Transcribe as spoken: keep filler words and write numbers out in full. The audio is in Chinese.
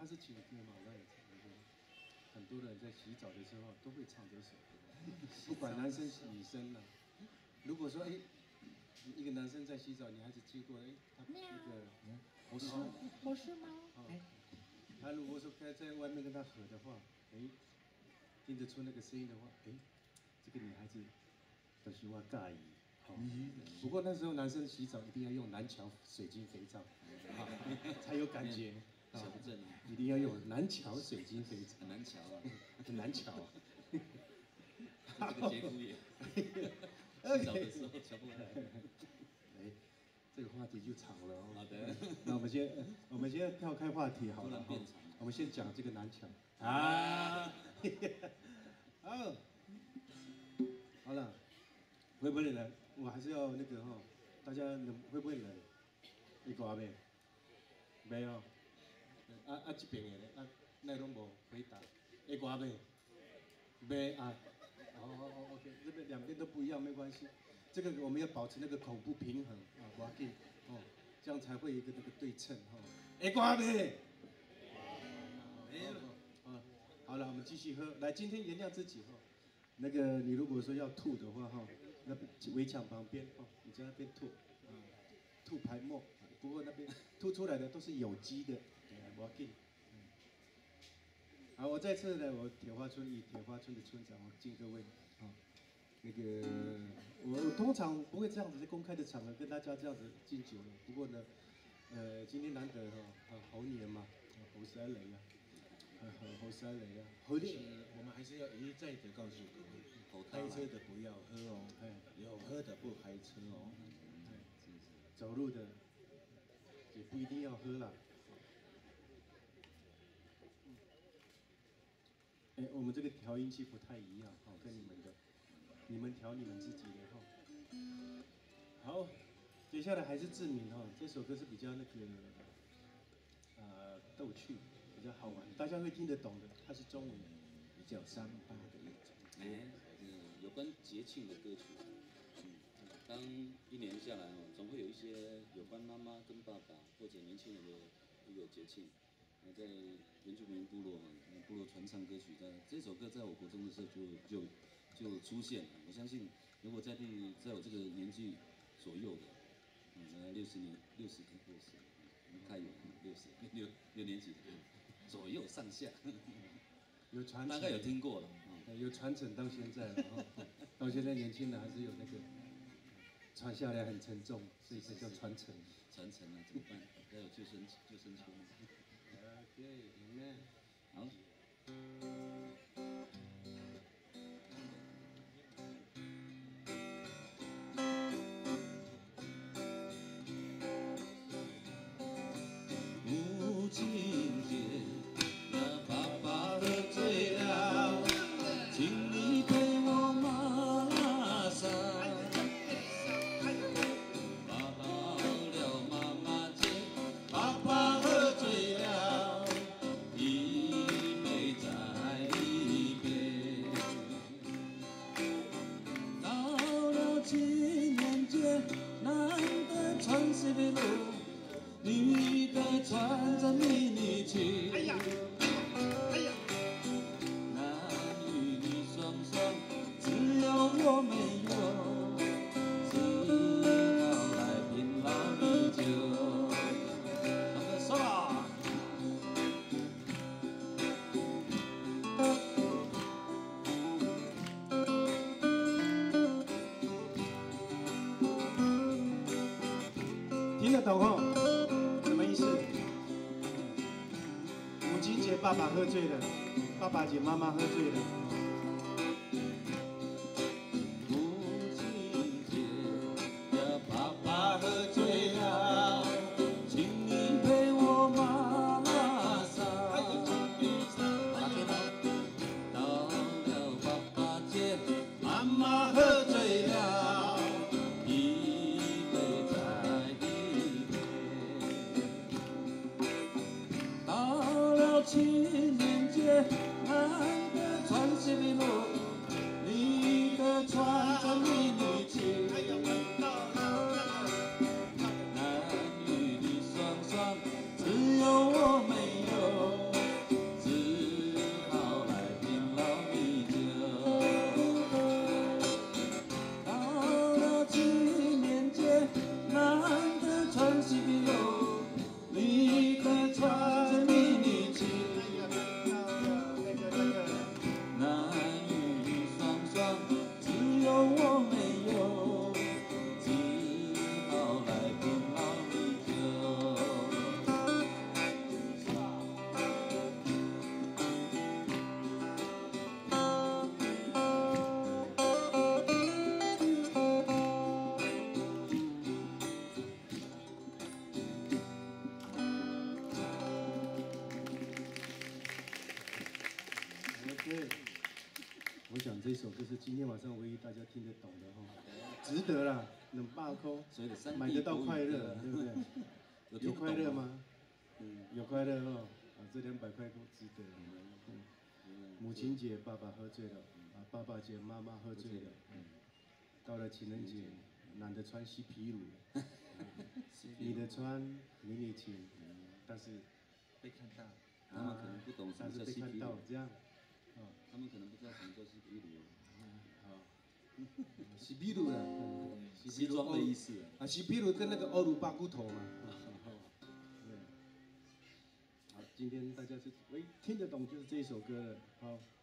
他是情歌嘛，我也唱歌。很多人在洗澡的时候都会唱这首歌，不管男生女生呢、啊。如果说哎，一个男生在洗澡，女孩子经过，哎，他那个不是不是吗？ 哎，他如果说该在外面跟他合的话，哎，听得出那个声音的话，哎，这个女孩子都喜欢介意。好，不过那时候男生洗澡一定要用南桥水晶肥皂，啊，才有感觉。 小镇一定要用南桥水晶肥皂， 很难瞧啊， 很难瞧啊。 这个节骨眼，洗澡的时候瞧不来。 哎，这个话题就长了哦。 好的， 那我们先，我们先跳开话题好了。 突然变长。 我们先讲这个南桥啊。好，好了，会不会冷？我还是要那个哈，大家冷会不会冷？你讲没？没有。啊啊，这边的咧，啊，那拢无回答。会歌没？没啊。好好好 ，OK， 这边两边都不一样，没关系。这个我们要保持那个口部平衡啊，不要紧哦，这样才会有一个那个对称哈。会歌没？没有。啊，好了，我们继续喝。来，今天原谅自己哈。那个你如果说要吐的话哈，那围墙旁边哦，你在那边吐啊，吐排沫。不过那边吐出来的都是有机的。对啊，不要紧。嗯。好，我再次呢，我铁花村以铁花村的村长，我敬各位啊。那个我通常不会这样子在公开的场合跟大家这样子敬酒了。不过呢，呃，今天难得哈，啊，猴年嘛，啊，猴塞雷啊，啊，猴塞雷啊，猴年， 我们还是要一再的告诉各位，开车的不要喝哦，哎，有喝的不开车哦， 哎，走路的也不一定要喝啦。哎，我们这个调音器不太一样，哈，跟你们的，你们调你们自己的哈。好，接下来还是志明哈，这首歌是比较那个，呃，逗趣，比较好玩，大家会听得懂的，它是中文， 比较三八的一种。 哎，嗯，有关节庆的歌曲，嗯，当一年下来哦，总会有一些有关妈妈跟爸爸或者年轻人的一个节庆。那在原住民部落，部落传唱歌曲，在这首歌在我国中的时候就就就出现了。我相信，如果在第在我这个年纪左右的，嗯，大概六十年、六十六十，太有六十六六年级的左右上下， 有传承， 大概有听过了， 嗯，有传承到现在了哈，到现在年轻人还是有那个传下来很沉重，所以才叫传承。 传承啊，怎么办？要有救生救生圈。 OK， Amen。 好。 母亲节，呀，爸爸喝醉了，请你陪我马上。你的穿着迷你裙，哎呀，哎呀，男女的双双，只有我没有，只好来瓶老米酒。他们说啦， 听得懂哦？母亲节爸爸喝醉了，爸爸节妈妈喝醉了。 母亲节呀，爸爸喝醉了，请你陪我马上。到了爸爸节，妈妈喝醉了，一杯再一杯。到了情人节，男的穿西服，女的穿着迷你裙，男女的双双，只有我没有。 对？我想这首歌是今天晚上唯一大家听得懂的哈，值得啦，两百块买得到快乐，对不对？有快乐吗？嗯，有快乐哦，啊，这两百块都值得。嗯，母亲节爸爸喝醉了，啊，爸爸节妈妈喝醉了，嗯，到了情人节，懒得穿西皮乳了，女的穿迷你裙，但是被看到， 他们可能不懂什但是被么叫西皮乳， 看到这样，哦， 他们可能不知道什么叫西皮乳。 好，西皮乳啦， 西装的意思啊，西皮乳跟那个欧鲁巴骨头嘛。对，好，今天大家是喂听得懂就是这一首歌了，好。